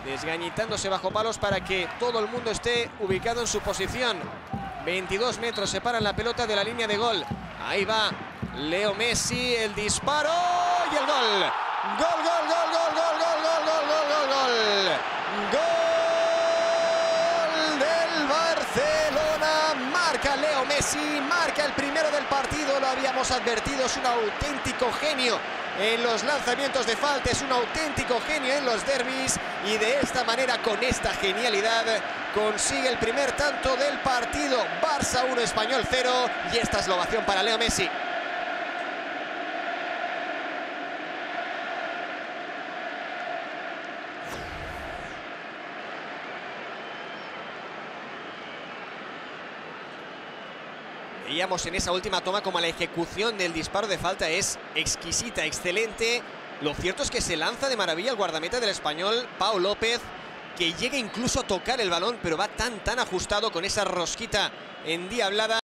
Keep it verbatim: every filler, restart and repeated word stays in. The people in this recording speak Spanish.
desgañitándose bajo palos para que todo el mundo esté ubicado en su posición. veintidós metros separan la pelota de la línea de gol. Ahí va Leo Messi, el disparo y el gol. Gol, gol, gol, gol, gol, gol, gol, gol, gol, gol, gol. Gol del Barcelona. Marca Leo Messi, marca el primero del partido. Lo habíamos advertido, es un auténtico genio en los lanzamientos de falta, es un auténtico genio en los derbis, y de esta manera, con esta genialidad, consigue el primer tanto del partido. Barça uno, Español cero, y esta es la ovación para Leo Messi. Veíamos en esa última toma como la ejecución del disparo de falta es exquisita, excelente. Lo cierto es que se lanza de maravilla el guardameta del Español, Pau López, que llega incluso a tocar el balón, pero va tan tan ajustado con esa rosquita endiablada.